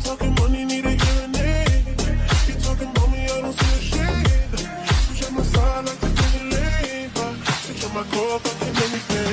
talking money, need a hearing aid. You talking about me, I don't see a shade. Switch on my side like the Timberlake. Switch on my core, fucking make me pay.